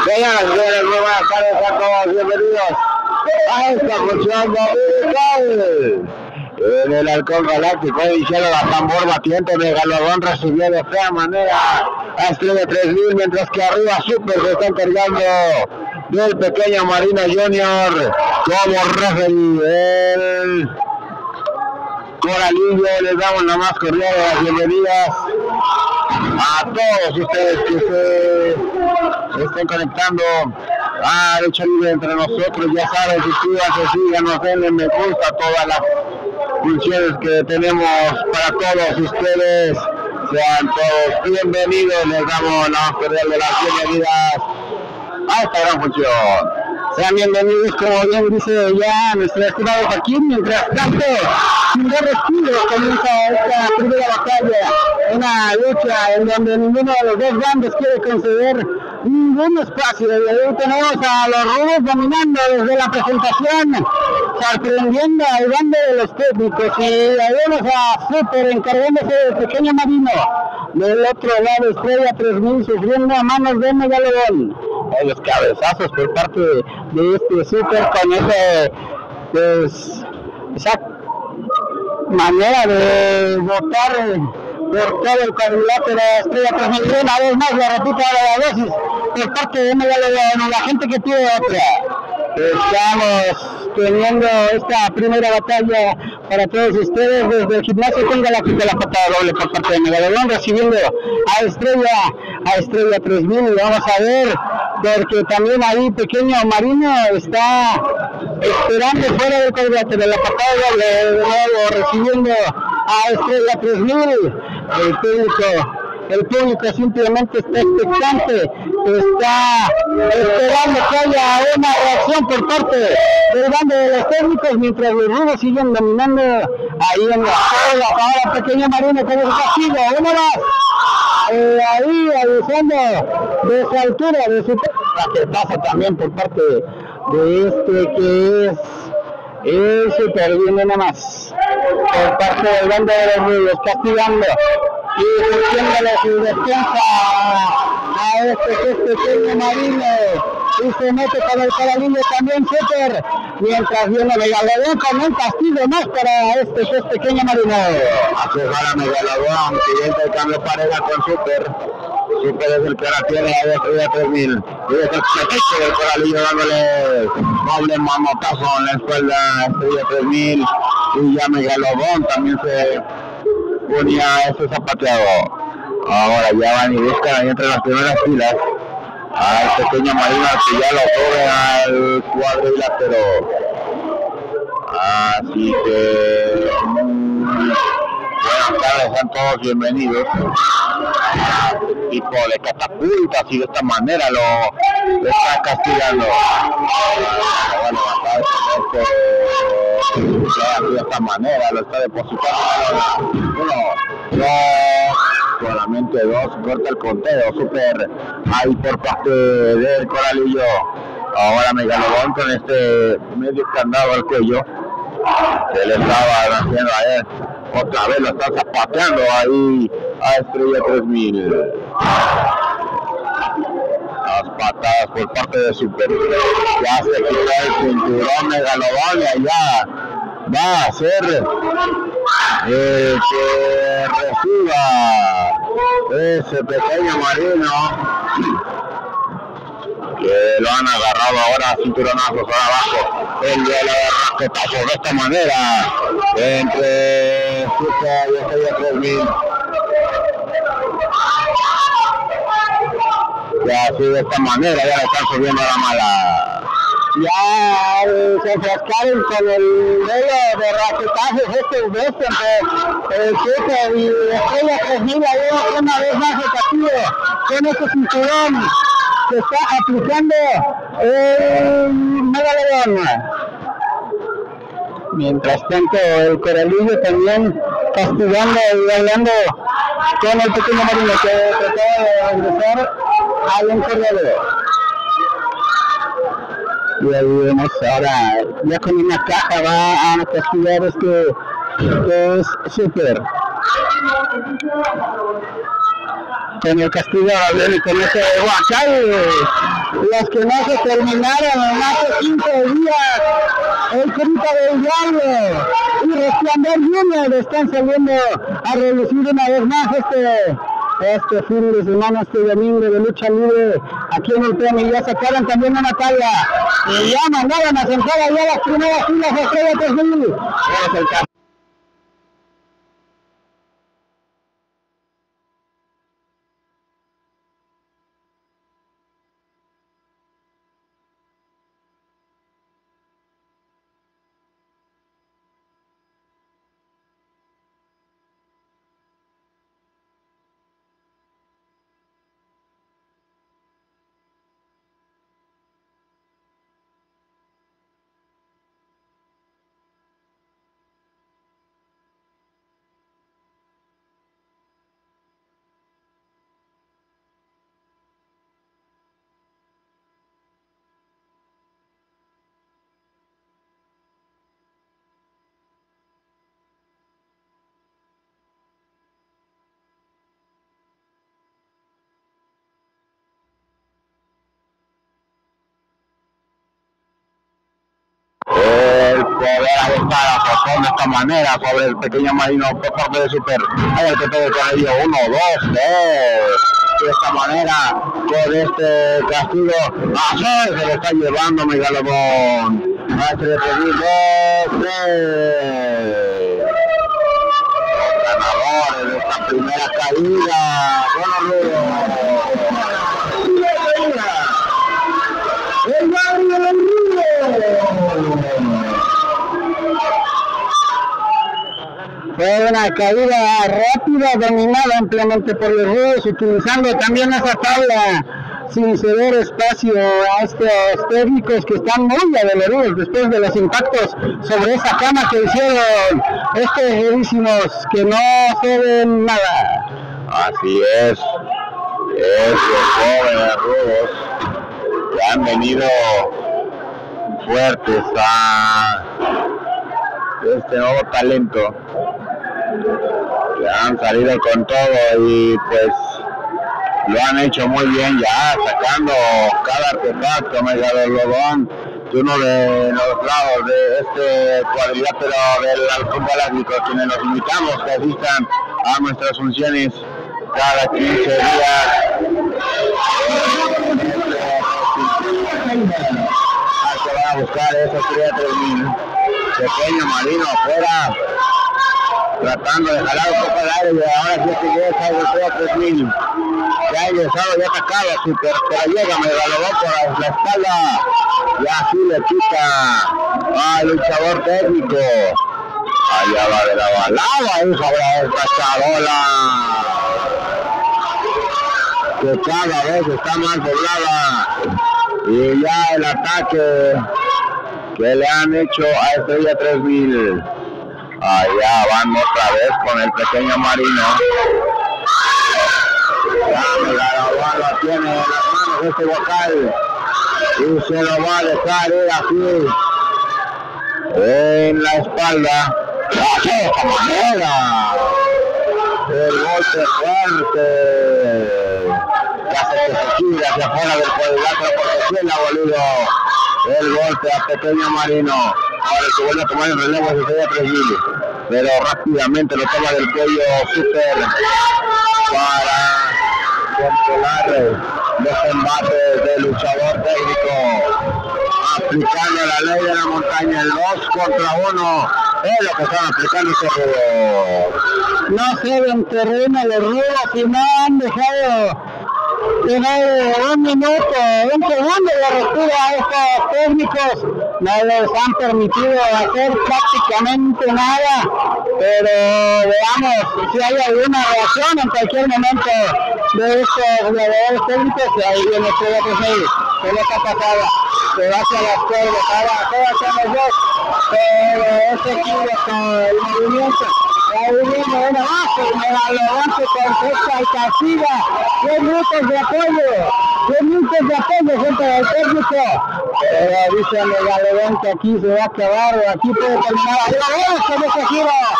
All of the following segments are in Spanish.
Señoras y señores, muy buenas tardes a todos, bienvenidos a esta función dominical. En el Halcón Galáctico hicieron la tambor batiente, Megalodón recibió de fea manera a Estrella 3000, mientras que arriba Super se está encargando del pequeño Marino Junior como referee. El Coralillo, les damos la más cordial de las bienvenidas a todos ustedes que se estén conectando a Lucha Libre entre nosotros. Ya saben, suscríbanse, síganos, denle me gusta a todas las funciones que tenemos para todos ustedes. Sean todos bienvenidos, les damos la más cordial de las bienvenidas a esta gran función. Sean bienvenidos, como bien dice ya nuestro estimado Joaquín. Mientras tanto, sin dar respiro, comienza esta primera batalla, una lucha en donde ninguno de los dos bandos quiere conceder ningún espacio. Y ahí tenemos a los Rudos dominando desde la presentación, sorprendiendo al bando de los técnicos, y ahí vemos a Super encargándose del pequeño Marino. Del otro lado, Estrella 3000 sufriendo a manos de Megalodón. Los cabezazos por parte de este Super con esa manera de botar por todo el cuadrilátero Estrella 3000. Una vez más, la repito a la dosis por parte de Megalodón, la gente que pide otra. Estamos teniendo esta primera batalla para todos ustedes desde el gimnasio con Galáctico, la patada doble por parte de Megalodón, recibiendo a Estrella 3000, y vamos a ver, porque también ahí pequeño Marino está esperando fuera del cuadrilátero, la patada doble de nuevo recibiendo a Estrella 3000. El público simplemente está expectante, está esperando que haya una reacción por parte del bando de los técnicos, mientras los Rudos siguen dominando ahí en la zona. Ahora pequeño Marino con el castigo, uno más, ahí avisando de su altura, de su que pasa también por parte de este que es el Super, viene nada más por parte del bando de los Rudos, castigando y surgiéndole su defensa a este pequeño Marino, y se mete con el Coralillo también Super, mientras viene Megalodón con un castigo más para este pequeño Marino. Así es, para Megalodón, que entra el cambio pareja con Super. Super es el que ahora tiene a Estrella 3000, y es el pretexto del Coralillo dándole doble manotazo en la espalda a Estrella 3000, y ya Megalodón también se ponía ese zapateado. Ahora ya van y buscan ahí entre las primeras filas al pequeño Marino, que ya lo corre al cuadrilátero. Así que buenas tardes, sean todos bienvenidos a este tipo de catapultas, y de esta manera lo está castigando. Bueno, de esta manera lo está depositando. Solamente dos, corta el conteo. Super ahí por parte del Coralillo. Ahora Megalodón con este medio candado al cuello que le estaba haciendo a él. Otra vez lo está zapateando ahí a Estrella 3000. Las patadas por parte de Super. Ya se quitó el cinturón Megalodón, y allá va a ser que reciba ese pequeño Marino, que lo han agarrado ahora, cinturonazos ahora abajo, el de la raquetazo de esta manera entre Super y Estrella 3000. Ya así de esta manera ya le están subiendo a la mala. Ya se enfrascaron con el medio de raquetazos entre el Super y Estrella 3000. Ahí una vez más el castigo con este cinturón que está aplicando el Megalodón. Mientras tanto el Coralillo también castigando y bailando con el pequeño Marino, que trataba de ingresar al encorredor. Y ahí vemos ahora, ya con una caja va a castigar este es Super. Con el castigo, con ese guacal los que no se terminaron en hace 15 días. El Grito del Diablo y Resplandor Junior están saliendo a relucir una vez más este fin de semana, este domingo de lucha libre aquí en el premio. Ya sacaron también una tabla y ya mandaron a sentar allá las primeras filas de Estrella 3000. Es el caso. El poder adoptar a de esta manera sobre el pequeño marino por parte de Super. Hay el que todo con ello, 1, 2, 3. De esta manera, con este castigo, se le está llevando Megalodón. Maestro de Los ganadores de esta primera caída. Bueno, el barrio del Río. Fue una caída rápida, dominada ampliamente por los rudos, utilizando también esa tabla sin ceder espacio a estos técnicos que están muy adoloridos después de los impactos sobre esa cama que hicieron estos rudísimos que no ceden nada. Así es, esos jóvenes rudos que han venido fuertes a este nuevo talento, que han salido con todo y pues lo han hecho muy bien ya, sacando cada artefacto Megalodón de uno de los lados de este cuadrilátero del Halcón Galáctico, quienes los invitamos que asistan a nuestras funciones cada 15 días. Que van a buscar esa Estrella 3000. Pequeño marino afuera, tratando de jalar un poco el aire, y ahora sí que llega esa Estrella 3000. Ya ha ingresado, ya atacado, Super, pero llega Megalodón por la espalda, y así le quita al luchador técnico. Allá va de la balada ahí sobre esta charola, que cada vez está más doblada, y ya el ataque que le han hecho a Estrella 3000. Allá van otra vez con el pequeño marino. Ya Megalodón lo tiene en las manos este vocal y se lo va a dejar ir así en la espalda. De esta manera, el golpe fuerte que hace que se gire hacia afuera del cuadrilátero, porque tiene abolido el golpe a pequeño marino. Ahora se vuelve a tomar el relevo de Estrella 3000, pero rápidamente lo toma del cuello Super para controlar los embates del luchador técnico, aplicando la ley de la montaña, el 2 contra 1 es lo que están aplicando estos rudos. No ceden terreno los rudos y no han dejado tener un minuto, un segundo de respiro a estos técnicos. No les han permitido hacer prácticamente nada, pero veamos si hay alguna reacción en cualquier momento de estos gladiadores técnicos. Y ahí viene Estrella 3000, pelota pasada, se va hacia las cuerdas, ahora todas son los dos, pero ese equipo con el movimiento. Ahí viene una base, Megalodón se contesta y castiga. 10 minutos de apoyo, 10 minutos de apoyo frente al técnico. Pero dice Megalodón que aquí se va a acabar, o aquí puede terminar. Ahí lo vemos con ese giro.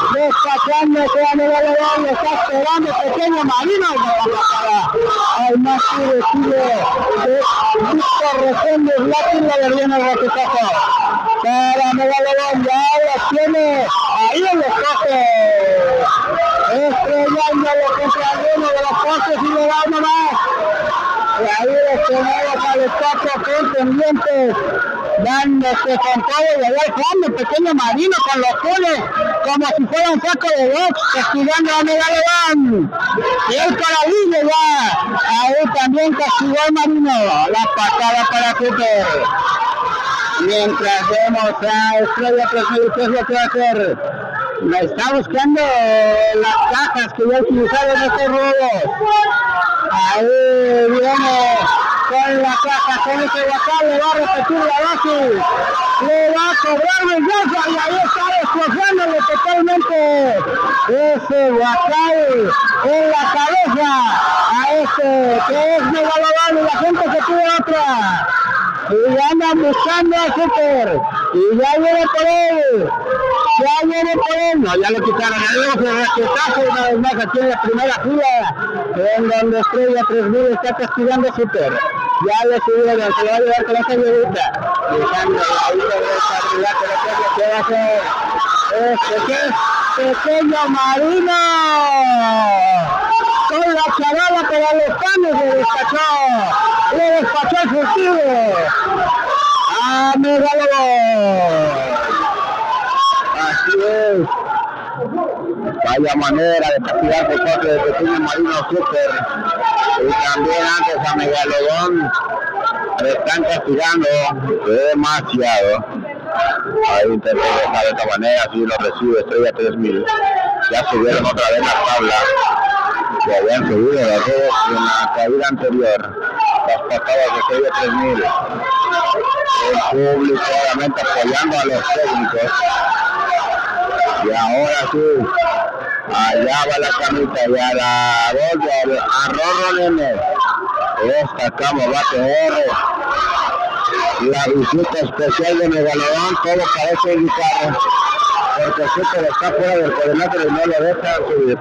despachándose a Megalodón, lo está esperando Pequeño Marino, hay más tiro de Víctor Reséndez, la Verdiana el raquetazo para Megalodón, ya lo tiene ahí en los postes, estrellándolo contra uno de los postes y le da uno más. Y ahí los tenemos a los 4 contendientes dándose con todo y allá al fondo Pequeño Marino con los pules como si fuera un saco de box castigando a Megalodón y el Carabinho ya ahí también castigó al Marino, la patada para Cooper mientras vemos a Estrella 3000. ¿Qué es lo que va a hacer? Me está buscando las cajas que ya utilizaron estos robos. Ahí viene con la caja, con ese Huacal, le va a repetir la dosis, le va a cobrar venganza y ahí está destrozándole totalmente ese Huacal en la cabeza a este que es Megalodón y la gente que pide otra. Y ya andan buscando a Super y ya viene por él. No, ya le quitaron el raquetazo una vez más aquí en la primera fila, en donde Estrella 3000 está castigando a Super. Ya le subieron, se lo va a llevar con esa llevita, dejando ahí sobre esa habilidad, pero ¿qué va a hacer? ¿Qué es? Pequeño Marino con la charola, pero a los panes le despachó el furtivo a Megalodón. Así es. Vaya manera de castigar por parte de Pequeño Marino Super. Y también antes a Megalodón le están castigando demasiado. Ahí intentó dejar de esta manera, así lo recibe Estrella 3000. Ya subieron otra vez la tabla que habían subido las dos en la caída anterior. Las patadas de Estrella 3000. El público obviamente apoyando a los técnicos. Y ahora sí, allá va la camita y a la bolsa, a Rorro Nene. Esta cama va a tener la visita especial de Megalodón, todo parece indicar, porque Super está fuera del coordinador y no lo deja subir.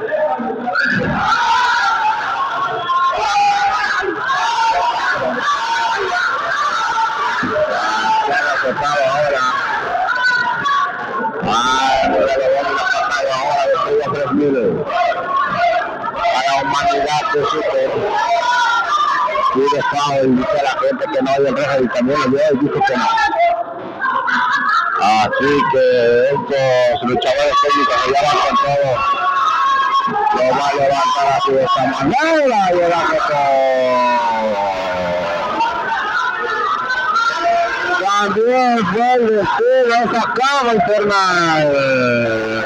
Se han aceptado ahora. Megalodón la pasada ahora de Estrella 3000 a la humanidad de Super. Y dejado y dice a la gente que no hay el resto y también lo vio y dijo que no. Así que estos luchadores técnicos se llevan con todo. Lo va a levantar así de esta manera y el también fue el vestido esa cama infernal.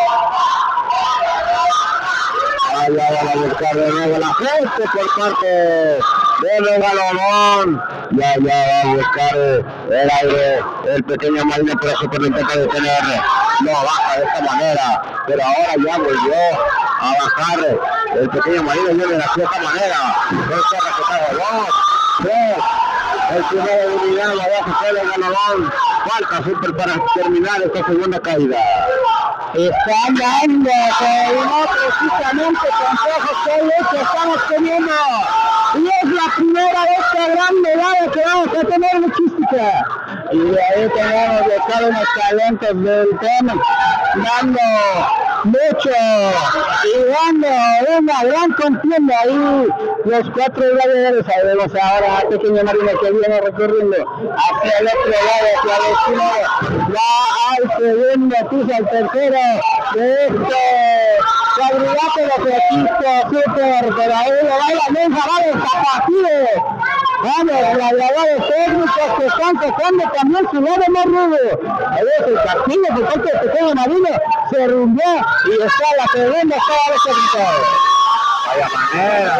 Allá van a buscar de nuevo la gente por parte de Megalodón. Y allá va a buscar el aire el Pequeño Marino, pero Super lo intenta detener. No baja de esta manera, pero ahora ya volvió a bajar el Pequeño Marino y viene de esta manera. Este raquetazo 2, 3. El primero de unidad va a hacer el Megalodón. Falta Super para terminar esta segunda caída. Están dando, pero no precisamente consejos que estamos teniendo. Y es la primera de esta gran medalla que vamos a tener luchística. Y de ahí tenemos de cada unos talentos del tema, dando mucho y dando una gran contienda ahí. Los 4 gladiadores, sabemos ahora a Pequeño Marino que viene recorriendo hacia el otro lado, hacia el esquina, ya al segundo piso, al tercero de este cuadrilátero de Francisco Super, pero ahí lo va a mensajar Tapatío. Vamos, gladiadores técnicos que están tocando también su lado más rudo. Ahí es el castillo por parte de Pequeño Marino, se rindió y está la segunda cada vez que vaya manera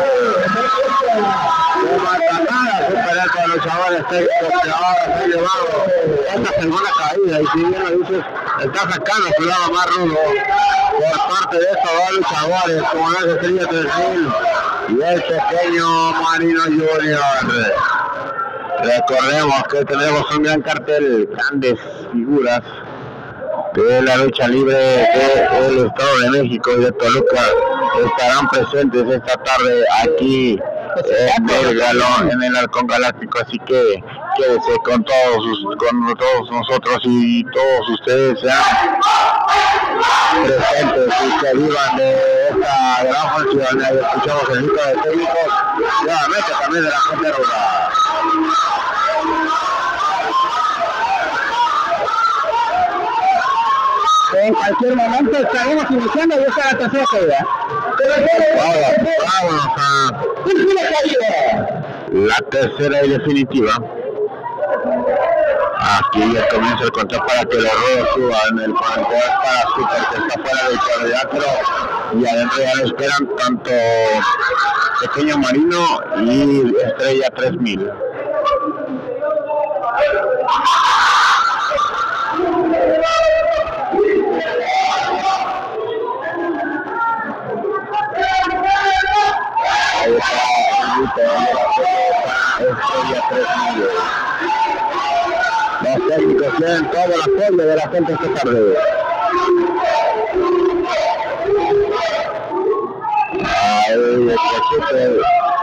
de matar superar con los luchadores técnicos que ahora se han llevado esta segunda caída. Y si bien lo dices, está sacando su lado más rudo por parte de estos dos luchadores, como es Estrella 3000 y el Pequeño Marino Junior. Recordemos que tenemos un gran cartel, grandes figuras de la lucha libre del Estado de México y de Toluca estarán presentes esta tarde aquí en el Galón, en el Halcón Galáctico, así que quédese con todos nosotros y todos ustedes sean presentes y se vivan de esta gran función. Y escuchamos el grito de técnicos, nuevamente también de la gente rural. En cualquier momento estaremos iniciando y esta es la tercera caída. Vámonos a la tercera y definitiva. Aquí ya comienza el conteo para que los ruedos suban. El conteo para Super, que está fuera de actualidad, pero y adentro ya lo esperan tanto Pequeño Marino y Estrella 3000. Ahí está Estrella 3000. Los técnicos tienen todo el apoyo de la gente esta tarde. Ahí está Super.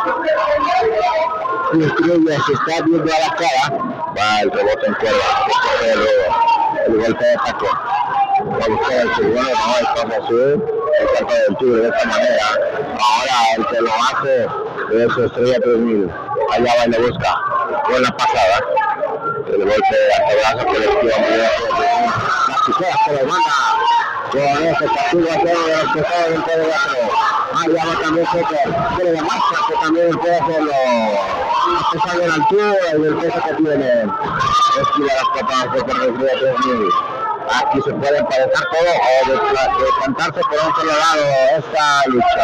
Y Estrella se está viendo a la cara. Va el rebote en cuerda. El golpe de taco. Va a buscar el segundo, no es como azul. El salto del tigre de esta manera. Ahora el que lo hace es Estrella 3000. Allá va y le busca. Con la pasada. El golpe de antebrazo que le esquiva muy bien. Las tijeras que le manda. Con ese castigo a todos de los pesados del cuadrilátero. Allá va también Super. Quiere la marcha que también puede hacerlo. A pesar de la altura y del peso que tiene. Esquiva las patadas de Estrella 3000. Aquí se puede emparejar todo o decantarse por un solo lado esta lucha.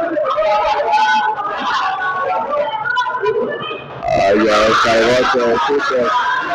Ahí ya está el golpe de Super.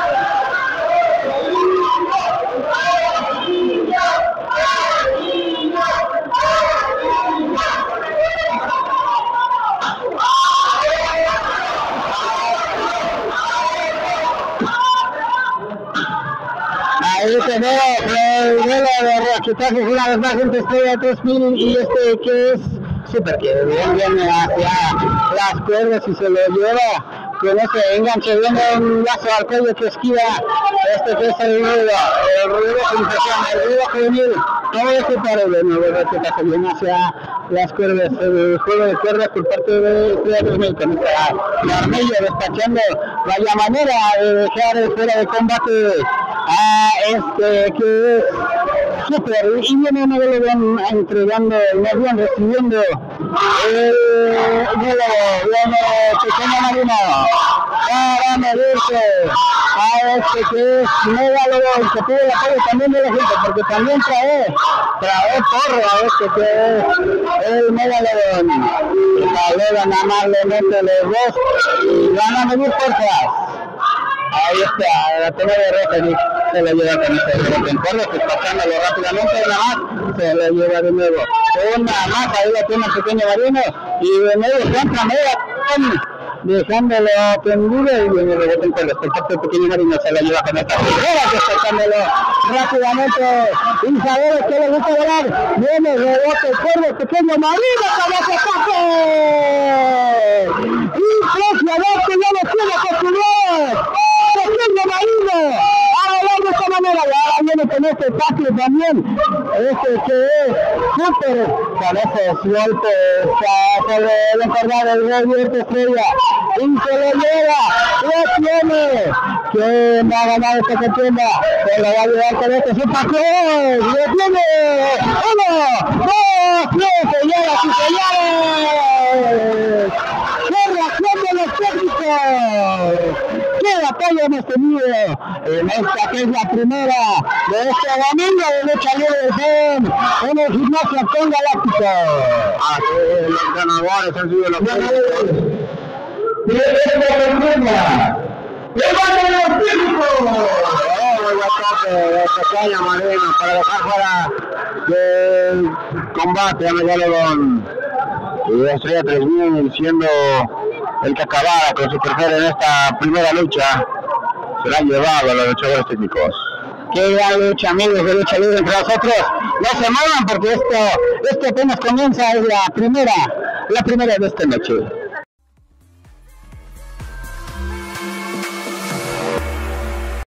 Ahí tenemos el duelo de reachustajes una vez más entre Estrella 3000 y este que es Super, que bien viene hacia las cuerdas y se lo lleva con ese enganche, viene un lazo al cuello que esquiva este que es el ruido sensación, el ruido juvenil. Todo este paro de nuevo que se viene hacia las cuerdas, el juego de cuerdas por parte de Estrella 3000 con esta Armello despachando vaya manera de dejar fuera de combate a este que es Super, y viene Megalodon entregando, más bien recibiendo el Megalodon, viene Pequeño Marino para medirse a este que es Megalodon, que pide el apoyo también de la gente, porque también trae porro a este que es el Megalodon. Megalodon amablemente los dos y van a medir fuerzas. Ahí está, la toma de Rosa se lo lleva con este rebote en cuerda, despachándolo rápidamente, una más, se lo lleva de nuevo. Una más, ahí la tiene el Pequeño Marino, y de nuevo contra Megalodon, dejándolo tendido, y viene el rebote en cuerda, por parte del Pequeño Marino, se lo lleva con esta figura, despachándolo rápidamente, y sabemos que le gusta volar, viene el rebote en cuerda, Pequeño Marino, con ese pase, impresionante, ya lo tiene continuar. Pequeño Marino, a volar de esta manera, y ahora viene con este tackle también, este que es Super, con esos golpes, se le recordar el rey Estrella, y se lo lleva, lo tiene, ¿quién va a ganar esta contienda? Se lo va a llevar con este Super Cross, lo tiene, 1, 2, 3, señoras y señores, ¡qué reacción de los técnicos! ¡Qué batalla hemos tenido en esta que es la primera de este domingo de lucha libre del FEM en el gimnasio Halcón Galáctico! Así los ganadores han sido los ganadores. ¡Y esta contienda! ¡Levanten los técnicos! Muy buen toque de Pequeño Marino para dejar fuera del combate a Megalodon. Y Estrella 3000 siendo el que acabara con su tercera en esta primera lucha, será llevado a los luchadores técnicos. Qué gran lucha, amigos de Lucha Libre entre nosotros. No se muevan porque esto apenas comienza, es la primera de esta noche.